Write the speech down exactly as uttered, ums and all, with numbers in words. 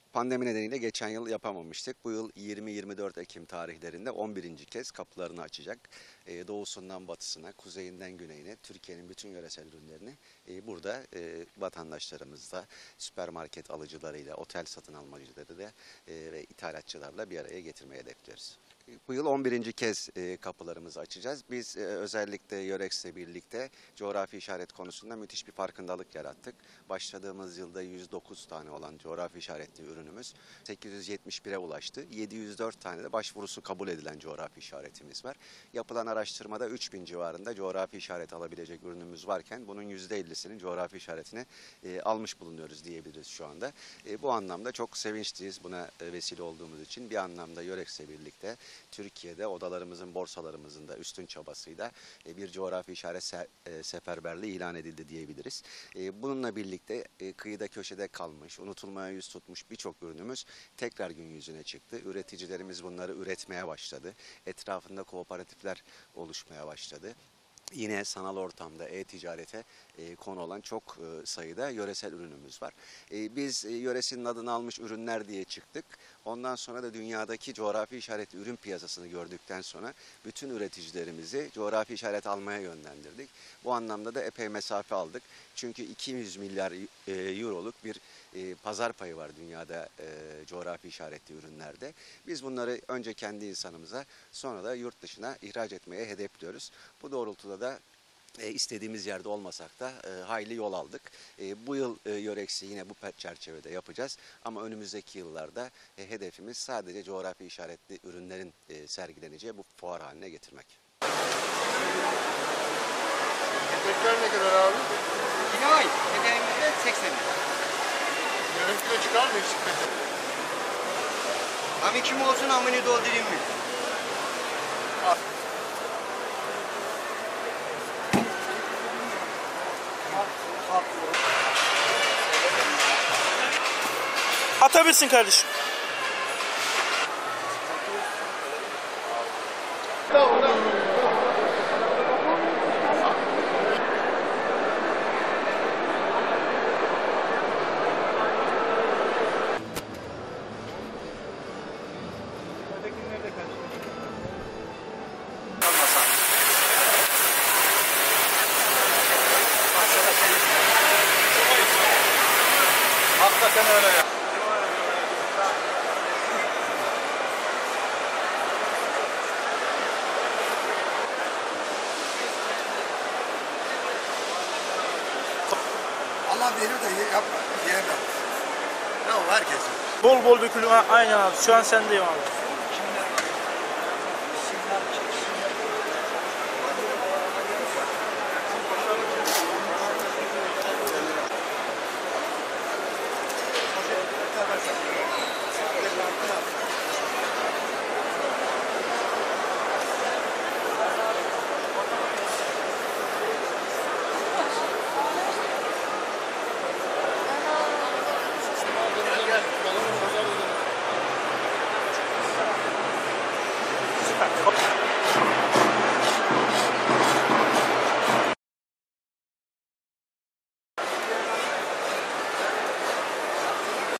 Pandemi nedeniyle geçen yıl yapamamıştık. Bu yıl yirmi yirmi dört Ekim tarihlerinde on birinci kez kapılarını açacak. Ee, doğusundan batısına, kuzeyinden güneyine Türkiye'nin bütün yöresel ürünlerini e, burada e, vatandaşlarımızla, süpermarket alıcılarıyla, otel satın almacılarıyla e, ve ithalatçılarla bir araya getirmeye hedefliyoruz. Bu yıl on birinci kez e, kapılarımızı açacağız. Biz e, özellikle Yörex'le birlikte coğrafi işaret konusunda müthiş bir farkındalık yarattık. Başladığımız yılda yüz dokuz tane olan coğrafi işaretli ürünümüz sekiz yüz yetmiş bire ulaştı. yedi yüz dört tane de başvurusu kabul edilen coğrafi işaretimiz var. Yapılan araştırmada üç bin civarında coğrafi işaret alabilecek ürünümüz varken bunun yüzde ellisinin coğrafi işaretini e, almış bulunuyoruz diyebiliriz şu anda. E, bu anlamda çok sevinçliyiz buna e, vesile olduğumuz için. Bir anlamda Yörex'le birlikte Türkiye'de odalarımızın, borsalarımızın da üstün çabasıyla bir coğrafi işaret seferberliği ilan edildi diyebiliriz. Bununla birlikte kıyıda köşede kalmış, unutulmaya yüz tutmuş birçok ürünümüz tekrar gün yüzüne çıktı. Üreticilerimiz bunları üretmeye başladı. Etrafında kooperatifler oluşmaya başladı. Yine sanal ortamda e-ticarete e, konu olan çok e, sayıda yöresel ürünümüz var. E, biz e, yöresinin adını almış ürünler diye çıktık. Ondan sonra da dünyadaki coğrafi işaretli ürün piyasasını gördükten sonra bütün üreticilerimizi coğrafi işaret almaya yönlendirdik. Bu anlamda da epey mesafe aldık. Çünkü iki yüz milyar e, euroluk bir e, pazar payı var dünyada e, coğrafi işaretli ürünlerde. Biz bunları önce kendi insanımıza sonra da yurt dışına ihraç etmeye hedefliyoruz. Bu doğrultuda da e, istediğimiz yerde olmasak da e, hayli yol aldık. E, bu yıl e, Yörex'i yine bu çerçevede yapacağız. Ama önümüzdeki yıllarda e, hedefimiz sadece coğrafi işaretli ürünlerin e, sergileneceği bu fuar haline getirmek. Tekrar ne kadar abi? Kilo ay, bedenimizde seksen lira. Yarım kilo çıkar mı hiç çıkmadı? Ama kim olsun amını doldurayım mı? Atabilirsin kardeşim. Hakikaten öyle ya. Allah verir de yapma, yiyemem. Ne o herkes. Bol bol dökülüyor. Aynen abi. Şu an sendeyim abi. Gel.